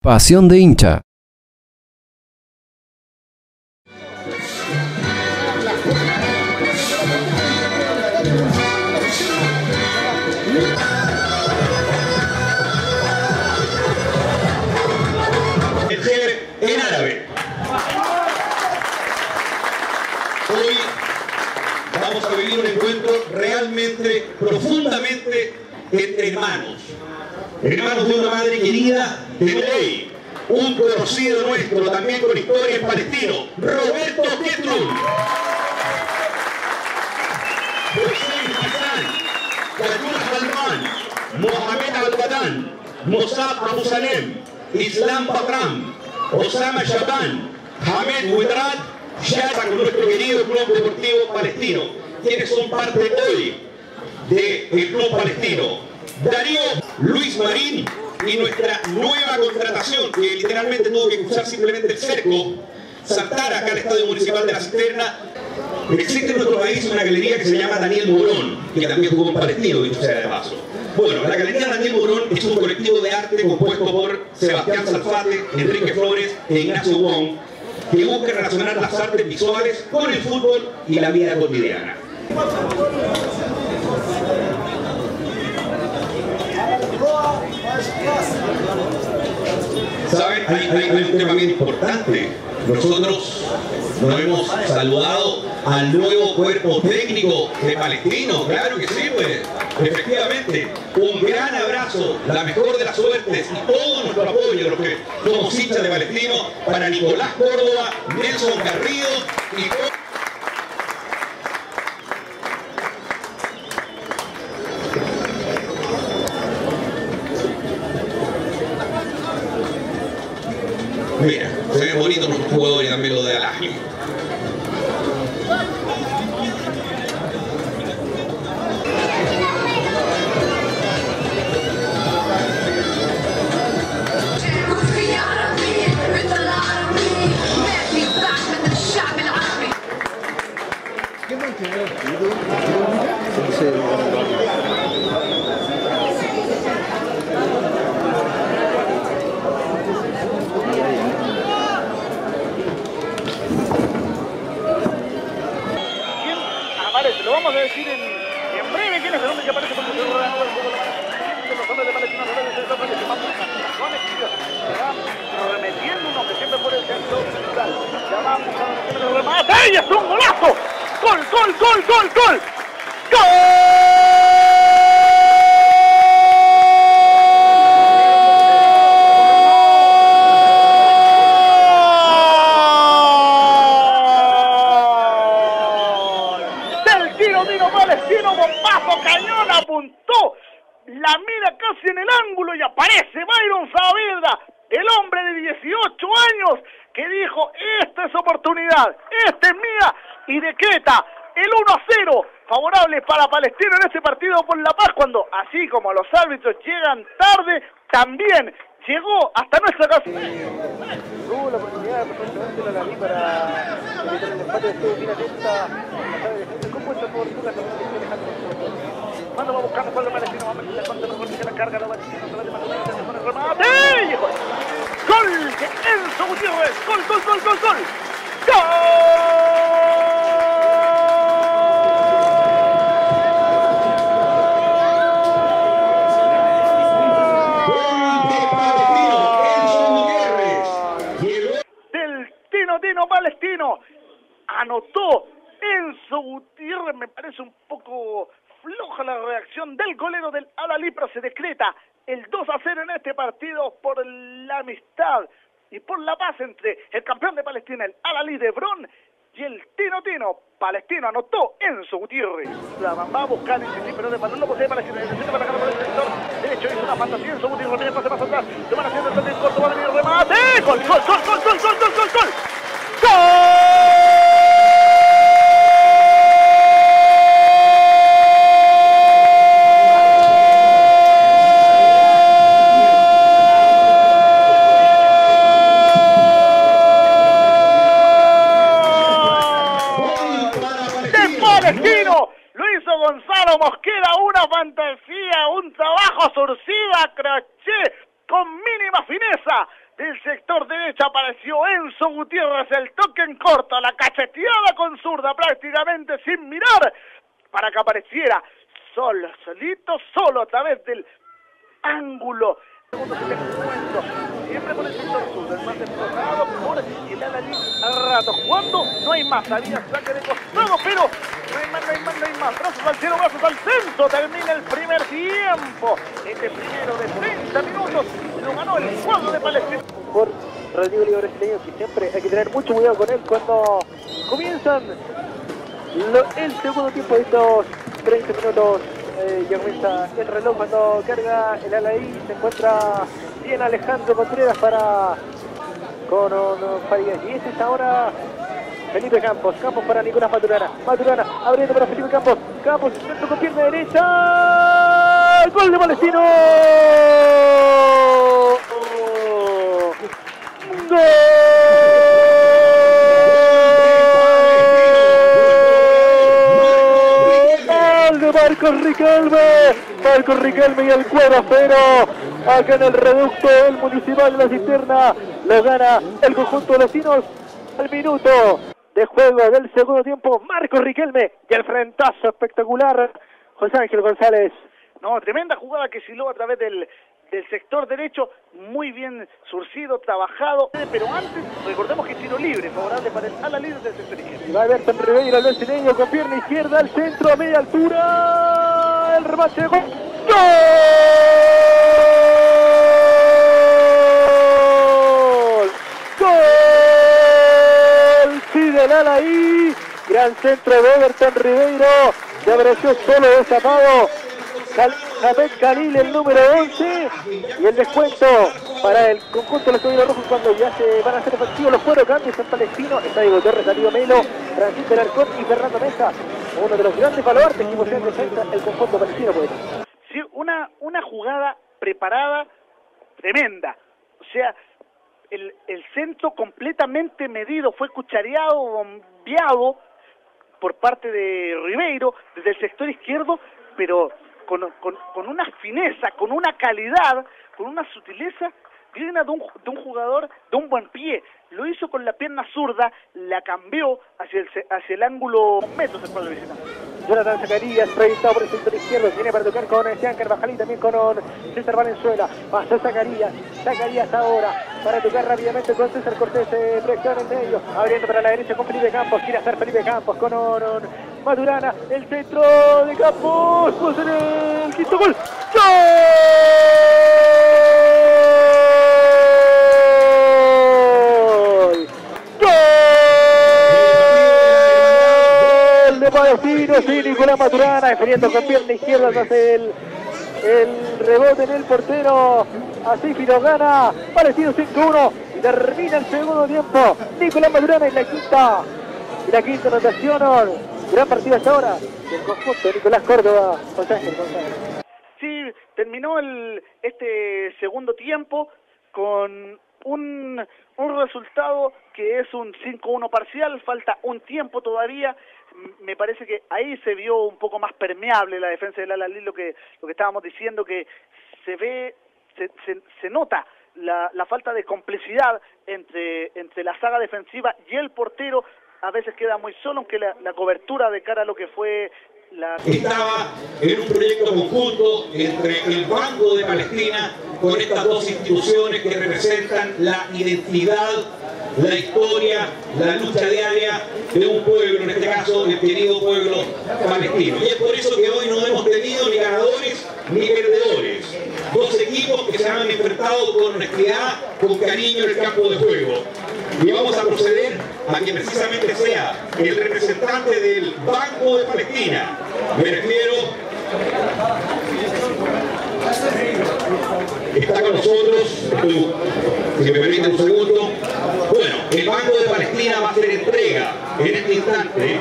Pasión de hincha. En árabe. Hoy vamos a vivir un encuentro realmente, profundamente entre hermanos. Hermanos de una madre querida de ley. Un conocido nuestro, también con historia en palestino, Roberto Petrun. Hussein Hassan, Yadul Salman, Mohamed Al-Badan, Mossab Abu Salem, Islam Patram, Osama Shaban, Hamed Widrat, Shata, con nuestro querido Club Deportivo Palestino, quienes son parte hoy del Club Palestino. Darío, Luis Marín y nuestra nueva contratación, que literalmente tuvo que cruzar simplemente el cerco, saltar acá al Estadio Municipal de la Cisterna. Existe en nuestro país una galería que se llama Daniel Morón, que también jugó en Palestino, dicho sea de paso. Bueno, la Galería Daniel Morón es un colectivo de arte compuesto por Sebastián Salfate, Enrique Flores e Ignacio Wong, que busca relacionar las artes visuales con el fútbol y la vida cotidiana. ¿Saben? Hay un tema bien importante. Nosotros nos hemos saludado al nuevo cuerpo técnico de Palestino. Claro que sí, pues. Efectivamente, un gran abrazo, la mejor de las suertes y todo nuestro apoyo, los que somos hinchas de Palestino, para Nicolás Córdoba, Nelson Garrido y mira, se ven bonitos los jugadores también lo de Al-Ahly. Lo vamos a decir en breve quién es el hombre que aparece porque se lo ganó el juego de los hombres de Palestina, remetiendo uno que siempre por el centro central. Llamamos a los remate y es un golazo. ¡Gol, gol, gol, gol, gol! Palestino, bombazo, cañón, apuntó, la mira casi en el ángulo y aparece Byron Saavedra, el hombre de 18 años que dijo, esta es oportunidad, esta es mía, y decreta el 1-0 favorable para Palestino en este partido por la paz, cuando así como los árbitros llegan tarde, también llegó hasta nuestra casa. Tuvo la oportunidad perfectamente la Alalí para evitar el empate, estuvo bien atenta, ¿cómo está por tu casa? Manda va buscando por el Palestino, va a meter la contra, mejor que la carga, la Palestina, se la demanda, el remate, y gol de Enzo Gutiérrez, gol, gol, gol, gol, gol, Tino Palestino anotó Enzo Gutiérrez. Me parece un poco floja la reacción del golero del Al-Ahly, pero se decreta el 2-0 en este partido por la amistad y por la paz entre el campeón de Palestina, el Al-Ahly de Hebrón, y el Tino Palestino. Anotó Enzo Gutiérrez. La va a buscar el pero de balón, no posee Palestina. Necesita para ganar por el sector derecho. Hizo una fantasía. Enzo Gutiérrez tiene pase más atrás. Se van haciendo el toque corto. Va a venir el remate. ¡Gol, gol, gol, gol, gol, gol, gol, gol, gol! Palestino, lo hizo Gonzalo Mosquera, una fantasía, un trabajo surcida, crochet, con mínima fineza. del sector derecho apareció Enzo Gutiérrez, el toque en corto, la cacheteada con zurda prácticamente sin mirar, para que apareciera solo a través del ángulo. Siempre por el sector sur, el más explotado por el Al-Ahly al rato. Cuando no hay más, había saque de costado, pero no hay más. Brazos al cielo, brazos al centro. Termina el primer tiempo. Este primero de 30 minutos lo ganó el cuadro de Palestina. Por Radio Libre brasileño, que siempre hay que tener mucho cuidado con él cuando comienzan el segundo tiempo de estos 30 minutos. Ya comienza el reloj cuando carga el Al-Ahly. Se encuentra bien Alejandro Contreras con Farías. Y este es ahora Felipe Campos. Campos para Nicolás Maturana. Maturana abriendo para Felipe Campos. Campos centro con pierna derecha. ¡Gol de Palestino! ¡Gol! Marcos Riquelme y el 4-0 acá en el reducto del Municipal de la Cisterna. Lo gana el conjunto de Vecinos al minuto de juego del segundo tiempo. Marcos Riquelme y el frentazo espectacular José Ángel González. No, tremenda jugada que siló a través del sector derecho, muy bien surcido, trabajado, pero antes recordemos que tiro libre, favorable para el Al-Ahly del sector izquierdo. Y va Everton Ribeiro, el brasileño con pierna izquierda al centro a media altura, el remate de gol. ¡Gol! Sí, del Al-Ahly, gran centro de Everton Ribeiro, se apareció solo destapado Ahmed Khalil, el número 11, y el descuento para el conjunto de los Caballeros Rojos cuando ya se van a hacer efectivos los 4 cambios en Palestino. Está Diego Torres, Darío Melo, Francisco Alarcón y Fernando Mesa, uno de los grandes baluartes que posee en defensa el conjunto palestino. Pues. Sí, una jugada preparada tremenda, o sea, el centro completamente medido, fue cuchareado, bombeado por parte de Ribeiro desde el sector izquierdo, pero con una fineza, con una calidad, con una sutileza digna de un jugador de un buen pie. Lo hizo con la pierna zurda, la cambió hacia el ángulo metros del cuadro visitante. Jonathan Zacarías, proyectado por el sector izquierdo, viene para tocar con Sean Carvajal y también con César Valenzuela. Pasó Zacarías ahora para tocar rápidamente con César Cortés, proyectado en el medio, abriendo para la derecha con Felipe Campos, quiere hacer Felipe Campos con Maturana, el centro de Campos, puede ser el quinto gol. ¡Gol! De Palestino, sí, Nicolás Maturana, defendiendo con pierna izquierda hace el rebote en el portero, así lo gana Palestino 5-1 y termina el segundo tiempo. Nicolás Maturana en la quinta anotación. Gran partido hasta ahora del conjunto Nicolás Córdoba, José Ángel González. Sí, terminó este segundo tiempo con un resultado que es un 5-1 parcial, falta un tiempo todavía. Me parece que ahí se vio un poco más permeable la defensa del Al-Ahly, lo que estábamos diciendo, que se nota la falta de complicidad entre la saga defensiva y el portero. A veces queda muy solo, aunque la cobertura de cara a lo que fue Estaba en un proyecto conjunto entre el Banco de Palestina con estas dos instituciones que representan la identidad, la historia, la lucha diaria de un pueblo, en este caso el querido pueblo palestino. Y es por eso que hoy no hemos tenido ni ganadores ni perdedores. Dos equipos que se han enfrentado con honestidad, con cariño en el campo de juego. Y vamos a proceder a que precisamente sea el representante del Banco de Palestina. Me refiero, está con nosotros, si me permiten un segundo. Bueno, el Banco de Palestina va a hacer entrega en este instante.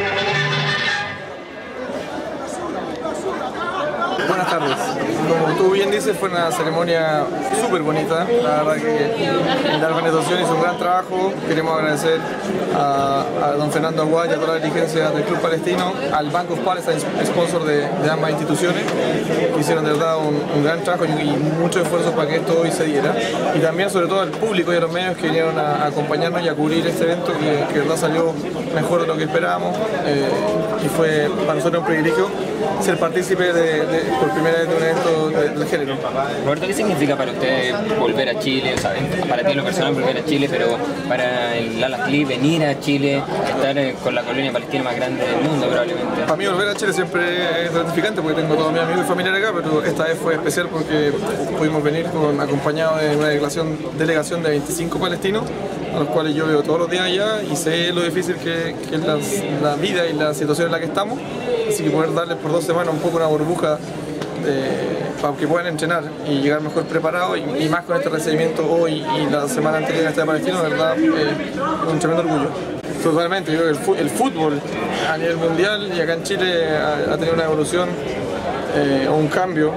Buenas tardes. Como tú bien dices, fue una ceremonia súper bonita. La verdad que la organización hizo un gran trabajo. Queremos agradecer a don Fernando Aguad y a toda la dirigencia del Club Palestino, al Bank of Palestine, sponsor de ambas instituciones, que hicieron de verdad un gran trabajo y mucho esfuerzo para que esto hoy se diera. Y también, sobre todo, al público y a los medios que vinieron a acompañarnos y a cubrir este evento, que de verdad salió mejor de lo que esperábamos. Y fue para nosotros un privilegio ser partícipe por primera vez de un evento del género. Roberto, ¿qué significa para usted volver a Chile? O sea, para ti en lo personal volver a Chile, pero para el Al Ahly venir a Chile, estar con la colonia palestina más grande del mundo probablemente? Para mí volver a Chile siempre es gratificante porque tengo todos mis amigos y familiares acá, pero esta vez fue especial porque pudimos venir acompañados de una delegación de 25 palestinos, a los cuales yo veo todos los días allá y sé lo difícil que es la vida y la situación en la que estamos, así que poder darles por 2 semanas un poco una burbuja para que puedan entrenar y llegar mejor preparados y más con este recibimiento hoy y la semana anterior en este Palestino, de verdad, un tremendo orgullo. Totalmente, yo creo que el fútbol a nivel mundial y acá en Chile ha tenido una evolución o un cambio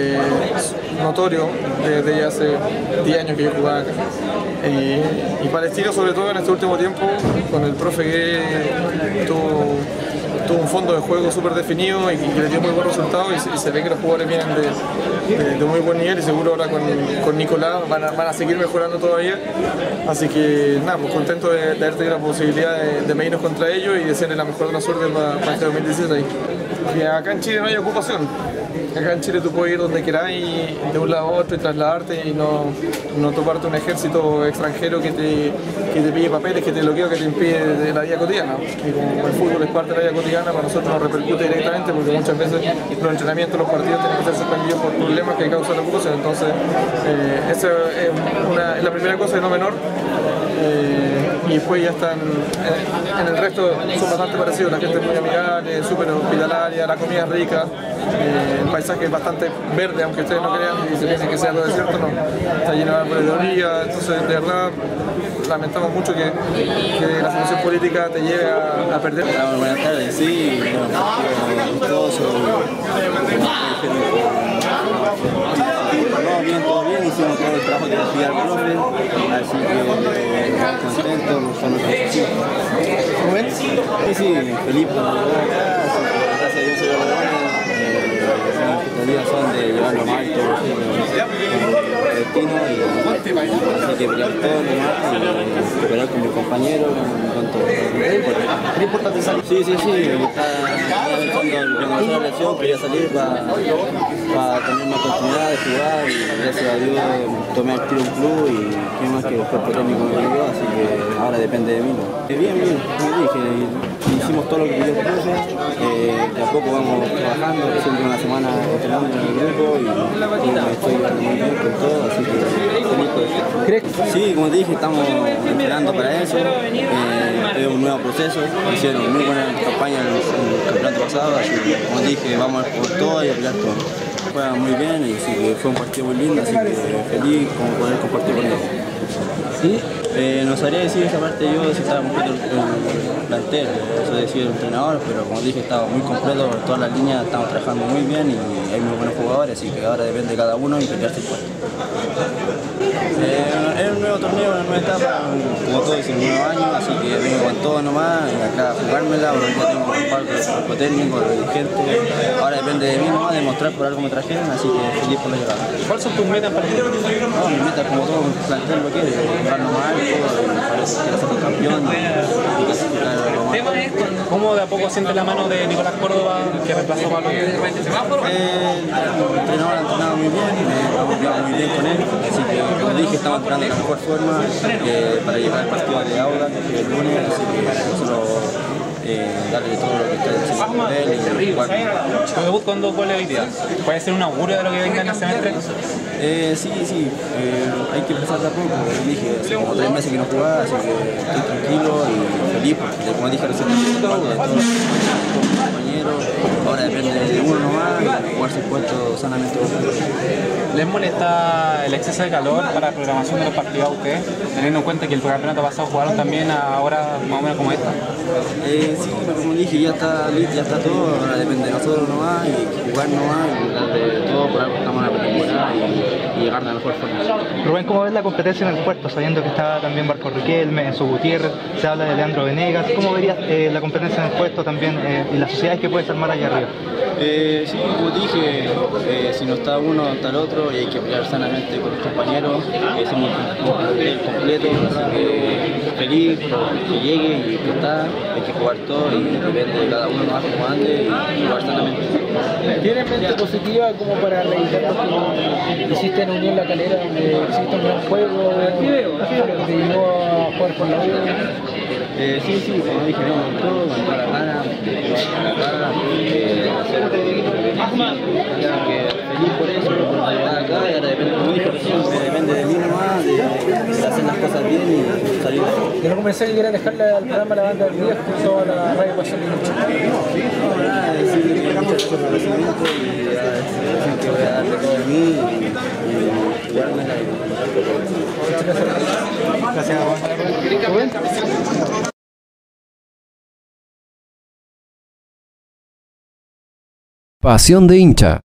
notorio desde ya hace 10 años que yo jugaba acá. Y Palestino, sobre todo en este último tiempo, con el profe que tuvo un fondo de juego súper definido y que le dio muy buenos resultados y se ve que los jugadores vienen de muy buen nivel y seguro ahora con Nicolás van a seguir mejorando todavía. Así que nada, pues contento de haber tenido la posibilidad de medirnos contra ellos y de ser la mejor de la suerte para este 2016. Y acá en Chile no hay ocupación. Acá en Chile tú puedes ir donde quieras y de un lado a otro y trasladarte y no toparte un ejército extranjero que te pide papeles, que te bloquea, que te impide de la vida cotidiana. Y como el fútbol es parte de la vida cotidiana, para nosotros nos repercute directamente porque muchas veces los entrenamientos, los partidos tienen que ser suspendidos por problemas que causan la ocupación. Entonces, esa es la primera cosa y no menor. Y después ya están, en el resto son bastante parecidos, la gente es muy amigable, súper hospitalaria, la comida es rica, el paisaje es bastante verde, aunque ustedes no crean y se piensen que sea todo desierto, no, está lleno de árboles de orilla, entonces de verdad lamentamos mucho que la situación política te lleve a perder. Buenas tardes, sí, todo bien, hicimos todo el trabajo que nos pide el profe, así que contentos con nuestros equipos. ¿Cómo ven? Sí, Felipe, gracias a Dios se lo los días son de llevarlo más alto destino y así que pelear todo lo más y cooperar con mis compañeros, con todo. ¿Es importante salir? Sí, estaba pensando en la lesión, quería salir para tener más oportunidad de jugar y gracias a Dios tomé el tiro un club y qué más que el cuerpo técnico me ayudó, así que ahora depende de mí. Bien, como dije, hicimos todo lo que pidió el profe, de a poco vamos trabajando, siempre una semana entrenando en el grupo y me estoy llevando muy bien con todo, así que feliz por eso. Sí, como te dije, estamos entrenando para eso, es un nuevo proceso, hicieron muy buena campaña en el campeonato pasado, así que como te dije, vamos por todo y a pelear todo. Juegan muy bien y así que fue un partido muy lindo, así que feliz como poder compartir con ellos. ¿Sí? No sabría decir esa parte yo si estaba completo el plantel, eso decía el entrenador, pero como dije estaba muy completo, todas las líneas estamos trabajando muy bien y hay muy buenos jugadores, así que ahora depende de cada uno y pelearse el puesto. Es un nuevo torneo, una nueva etapa, como todo es un nuevo año, así que vengo con todo nomás, acá a jugármela, porque ya tengo un par de cuerpo técnico, de dirigente, ahora depende de mí nomás, demostrar por algo me trajeron, así que feliz por la llegada. ¿Cuáles son tus metas para el equipo? No, mi meta como todo un plantel lo quiere, jugar nomás, quiero ser campeón y clasificar algo más. ¿Cómo de a poco siente la mano de Nicolás Córdoba, que reemplazó a Pablo? El entrenador ha entrenado muy bien, hemos hablado muy bien con él, así que como dije estamos entrenando de la mejor forma para llegar al partido de Auda el lunes, así que nosotros darle todo lo que está diciendo él y jugar. ¿Tu debut con 2 goles hoy día? ¿Puede ser un augurio de lo que venga en el semestre? Sí, hay que empezar de a poco, como dije, hace como 3 meses que no jugaba, así que estoy tranquilo y feliz, porque como dije recién, de todos los compañeros, ahora depende de uno nomás, y jugarse el puesto sanamente. ¿Les molesta el exceso de calor para la programación de los partidos a ustedes? Teniendo en cuenta que el campeonato pasado jugaron también a horas más o menos como esta. Sí, pero como dije, dije, ya está todo, ahora depende de nosotros nomás, y jugar nomás, y dar de todo, por algo estamos en la pretemporada y llegar de la mejor forma. Rubén, ¿cómo ves la competencia en el puerto, sabiendo que está también Barco Riquelme, Enzo Gutiérrez, se habla de Leandro Venegas? ¿Cómo verías la competencia en el puerto también y las sociedades que puedes armar allá arriba? Sí, como te dije, si no está uno, está el otro, y hay que pelear sanamente con los compañeros. Somos un plantel completo, así que feliz que llegue y que está, hay que jugar todo y depende de cada uno más como ande y jugar sanamente. ¿Tienes mente positiva como para realizar lo que hiciste en Unión La Calera, donde hiciste un gran juego, que te llevó a jugar con la U? Sí, como dije, me gustó, con toda la gana, feliz por eso, por llegar acá, y ahora depende, como dije recién, depende de mí nomás, de hacer las cosas bien y salir de ahí. De no comenzar que quieras dejarle al programa La Banda del Día junto a la radio Pasión de Lucha. No, nada, decir muchas gracias por el recibimiento y decir que voy a darle todo de mí y jugarme la vida. Gracias, Rubén. Pasión de hincha.